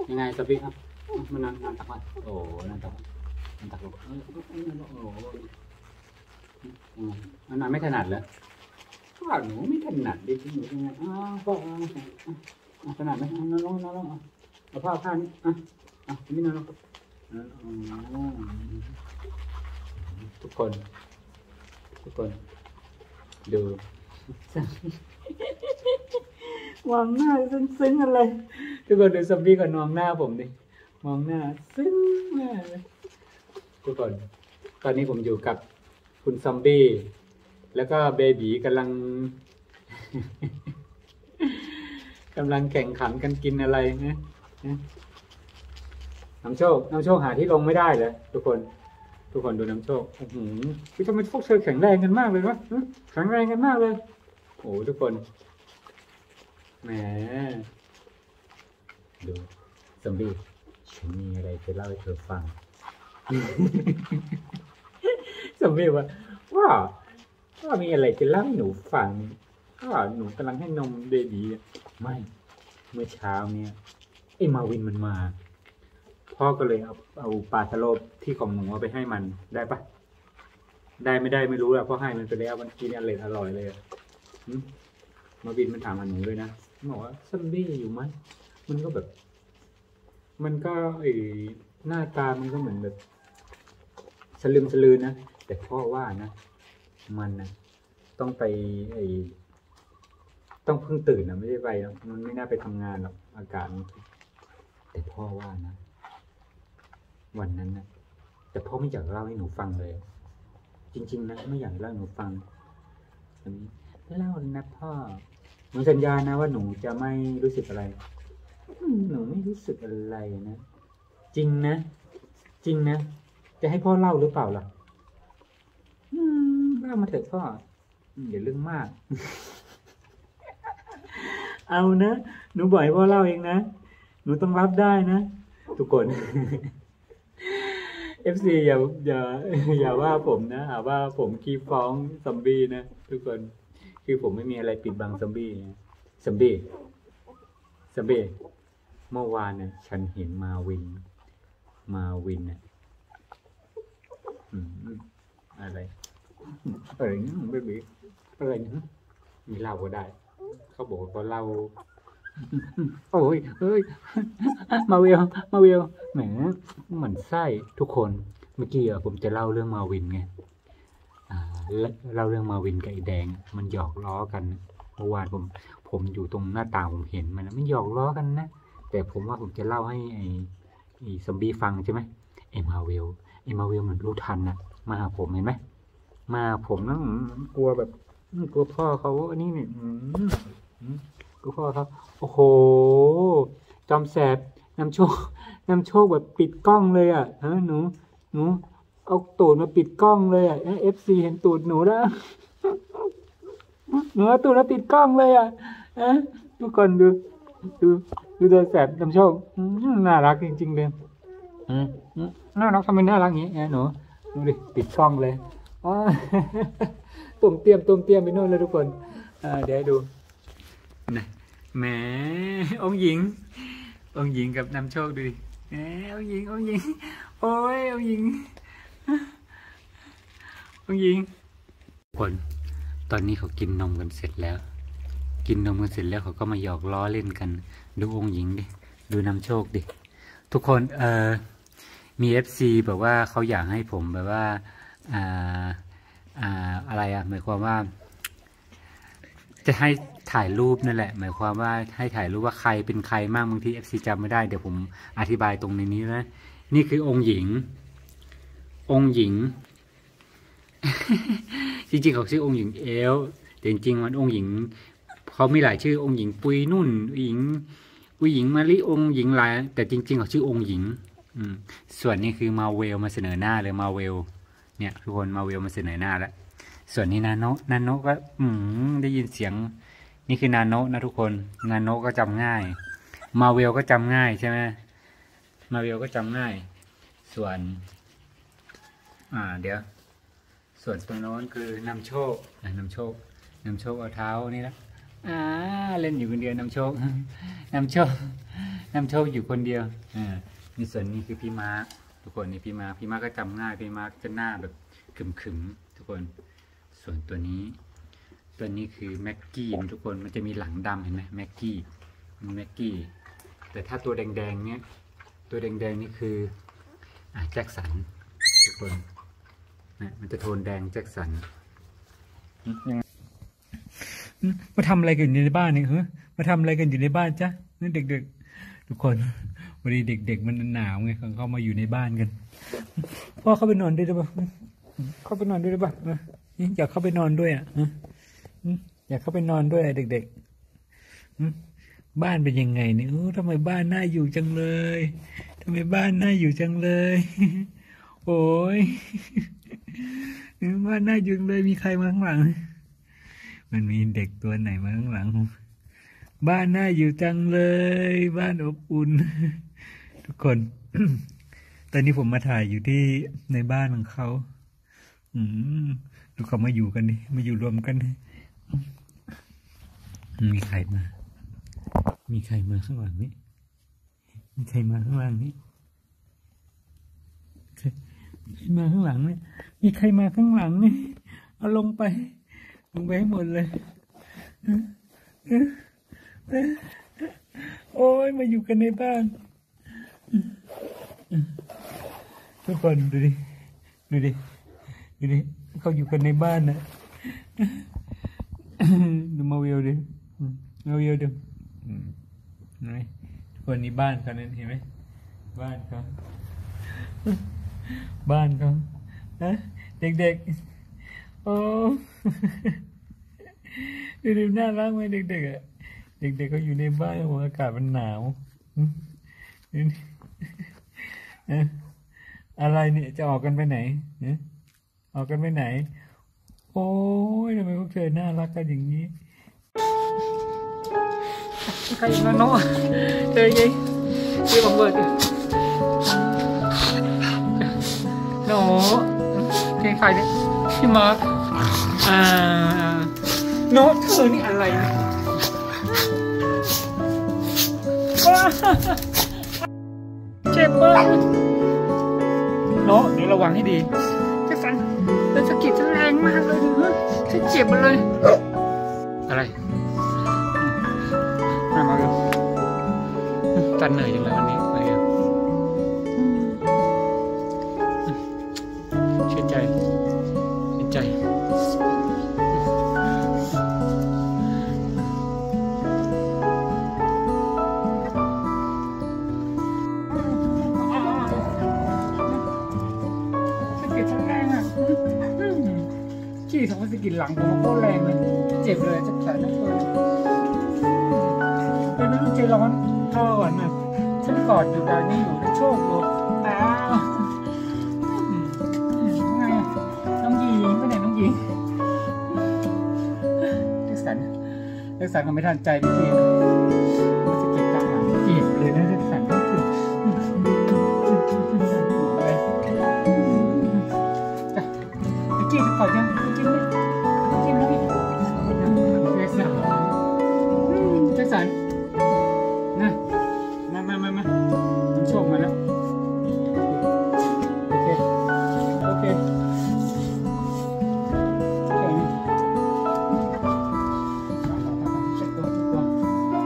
ยังไงสปิกครับมันนั่งตักมาโอ้นั่งตักลงโอ้มันไม่ถนัดเลยพ่อหนูไม่ถนัดดิหนูยังไงพ่อถนัดไหมนอนลงเอาผ้านี่ไม่นอนลงทุกคนดูมองหน้าซึ้งอะไรทุกคนดูซัมบี้กับมองหน้าผมดิมองหน้าซึ้งมากเลยทุกคนตอนนี้ผมอยู่กับคุณซัมบี้แล้วก็เบบีกำลัง แข่งขันกันกินอะไรนะน้ำโชคหาที่ลงไม่ได้เลยทุกคนดูน้ำโชคพี่ทำไมพวกเธอแข็งแรงกันมากเลยวะแข็งแรงกันมากเลยโอ้ทุกคนแหมดูซัมบี้ฉันมีอะไรจะเล่าให้เธอฟัง ซัมบี้ว่ามีอะไรจะเล่าให้หนูฟังหนูกำลังให้นมเบบีไม่เมื่อเช้าเนี่ยไอ้มาวินมันมาพ่อก็เลยเอาปลาสโลบที่ของหนูเอาไปให้มันได้ปะได้ไม่ได้ไม่รู้อะพ่อให้มันไปแล้วมันกินอร่อยเลยมาวินมันถามหนูเลยนะบอกว่าซัมบี้อยู่ไหมมันก็แบบมันก็หน้าตามันก็เหมือนแบบสลืมสลือนะแต่พ่อว่านะมันนะต้องไปต้องเพิ่งตื่นนะไม่ได้ไปนะมันไม่น่าไปทำงานหรอกอากาศแต่พ่อว่านะวันนั้นนะแต่พ่อไม่อยากเล่าให้หนูฟังเลยจริงๆนะไม่อยากเล่าให้หนูฟังเล่านะพ่อหนูสัญญานะว่าหนูจะไม่รู้สึกอะไรหนูไม่รู้สึกอะไรนะจริงนะจะให้พ่อเล่าหรือเปล่าล่ะเล่ามาเถอะพ่ออย่าเรื่องมาก เอานะหนูบ่อยพ่อเล่าเองนะหนูต้องรับได้นะทุกคน FC อย่าว่าผมนะหาว่าผมขี้ฟ้องซอมบี้นะทุกคนคือผมไม่มีอะไรปิดบังซอมบี้ซอมบี้เมื่อวานเนี่ยฉันเห็นมาวินเนี่ยอะไรนี่เบบีอะไรนะมีเล่าก็ได้เขาบอกว่าเขาเล่าโอ้ยเฮ้ยมาวิลแหมเหมือนไส้ทุกคนเมื่อกี้ผมจะเล่าเรื่องมาวินไงเล่าเรื่องมาวินกับไอ้แดงมันหยอกล้อกันเมื่อวานผมอยู่ตรงหน้าต่างผมเห็นมันนะมันหยอกล้อกันนะแต่ผมว่าผมจะเล่าให้ไอ้ซอมบี้ฟังใช่ไหมไอ้มาวิลมันรู้ทันนะมาหาผมเห็นไหมมาผมนั่งกลัวแบบกลัวพ่อเขาอันนี้เนี่ยกลัวพ่อเขาโอ้โหจอมแสบนำโชคแบบปิดกล้องเลยอ่ะหนูเอาตูดมาปิดกล้องเลยอ่ะFC เห็นตูดหนูแล้วหนูเอาตูดมาปิดกล้องเลยอ่ะทุกคนดูจอมแสบนำโชคน่ารักจริงๆเลยน่ารักทำไมน่ารักอย่างนี้หนูดูดิปิดกล้องเลยตุ่มเตรียมไปโน่นเลยทุกคนเดี๋ยวให้ดูนะแหมองค์หญิงกับนำโชคดูดิองค์หญิงโอ้ยองค์หญิงคนตอนนี้เขากินนมกันเสร็จแล้วเขาก็มาหยอกล้อเล่นกันดูองค์หญิงดิดูนำโชคดิทุกคนมี FC แบบว่าเขาอยากให้ผมแบบว่าอะไรหมายความว่าจะให้ถ่ายรูปนั่นแหละหมายความว่าให้ถ่ายรูปว่าใครเป็นใครมากบางที FC จำไม่ได้เดี๋ยวผมอธิบายตรงนี้นะนี่คือองค์หญิง จริงๆเขาชื่อองค์หญิงเอลแต่จริงๆมันองค์หญิงเขามีหลายชื่อองค์หญิงปุยนุ่นหญิงมาลิองค์หญิงหลายแต่จริงๆเขาชื่อองค์หญิงส่วนนี้คือมาเวลมาเสนอหน้าเลยมาเวลเนี่ยทุกคนมาเวลมาเสนอหน้าแล้วส่วนนี้นาโนก็ได้ยินเสียงนี่คือนาโนนะทุกคนนาโนก็จำง่ายมาเวลก็จำง่ายใช่ไหมมาเวลก็จำง่ายส่วนเดี๋ยวส่วนตรงโน้นคือนำโชคเอาเท้านี่นะเล่นอยู่คนเดียวนำโชคนำโชคอยู่คนเดียวนี่ส่วนนี้คือพี่ม้าทุกคนนี่พี่ม้าก็จำง่ายพี่ม้าจะหน้าแบบขึมๆทุกคนส่วนตัวนี้คือแม็กกี้ทุกคนมันจะมีหลังดำเห็นไหมแม็กกี้แต่ถ้าตัวแดงๆเนี่ยตัวแดงๆนี่คือแจ็คสันทุกคนนะมันจะโทนแดงแจ็คสันมาทำอะไรกันอยู่ในบ้านเนี่ยมาทำอะไรกันอยู่ในบ้านจ๊ะนี่เด็กๆทุกคนวันนี้เด็กๆมันหนาวไงเขามาอยู่ในบ้านกันพ่อเข้าไปนอนด้วยได้ปะเข้าไปนอนด้วยได้ปะอยากเข้าไปนอนด้วยอยากเข้าไปนอนด้วยเด็กๆบ้านเป็นยังไงเนี่ยทำไมบ้านน่าอยู่จังเลยทำไมบ้านน่าอยู่จังเลยโอ้ยบ้านน่าอยู่เลยมีใครมาข้างหลังมันมีเด็กตัวไหนมาข้างหลังบ้านน่าอยู่จังเลยบ้านอบอุ่นทุกคน ตอนนี้ผมมาถ่ายอยู่ที่ในบ้านของเขาดูเขามาอยู่กันนี่มาอยู่รวมกันมีใครมาข้างหลังนี้มีใครมาข้างหลังนี้มาข้างหลังเนี่ยมีใครมาข้างหลังนี่เอาลงไปให้หมดเลยโอ้ยมาอยู่กันในบ้านทุกคนดูดิเขาอยู่กันในบ้านนะดูมาวิวดินี่ทุกคนนี่บ้านเขาเนี่ยเห็นไหมบ้านเขานะเด็กๆโอ้ดูน่ารักไหมเด็กๆอ่ะเด็กๆเขาอยู่ในบ้านอากาศมันหนาวอะไรเนี่ยจะออกกันไปไหนออกกันไปไหนโอ้ยทำไมพวกเธอน่ารักกันอย่างนี้ใครมาโน่เจอยังที่ผมเปิดโน่ใครเนี่ยพี่มาร์คโน่เธอนี่อะไรนะเจ็บมากโน่เดี๋ยวระวังให้ดีแจ็คสันเป็นสะกิดแรงมากเลยฉันเจ็บมันเลยอะไรมาเลยจันเหนื่อยจังเลยวันนี้ชื่นใจขี้ทำให้สกินหลังผมโคตรแรงเลยเจ็บเลยจะแขนนั่นเลยเป็นไม่รู้ใจร้อนก่อนนะฉันกอดอยู่แบบนี้อยู่ในโชคอยู่ไงน้องหญิงไปไหนน้องหญิงเล็กสันก็ไม่ทันใจพี่ทีมันสกินกลางหลังเจ็บเลยนะเล็กสันจี้ก่อนยังจิ้มเลยแจ็คสันนะมาผมโชคมาแล้วโอเคเช็คตัว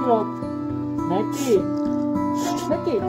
หลบแม็กกี้แม็กกี้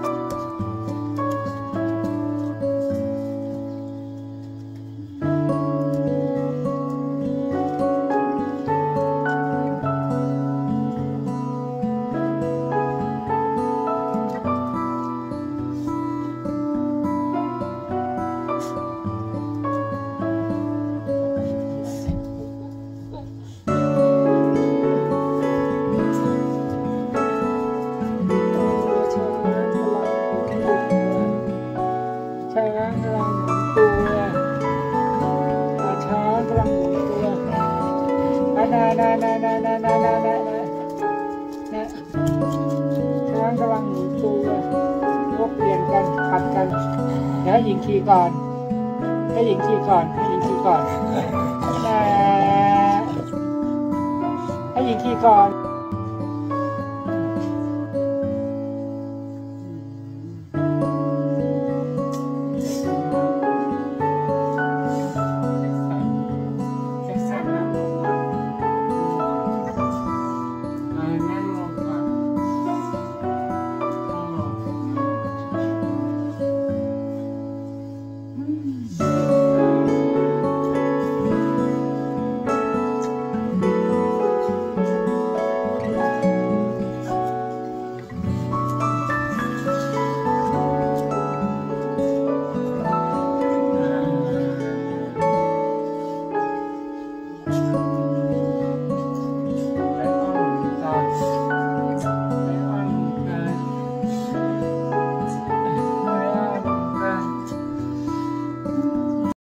ช้างกำลังหมุนตัวช้างกำลังหมุนตัวช้างกำลังหมุนตัวก็เปลี่ยนกันผัดกันเดี๋ยวให้หญิงขี่ก่อนให้หญิงขี่ก่อนให้หญิงขี่ก่อนให้หญิงขี่ก่อน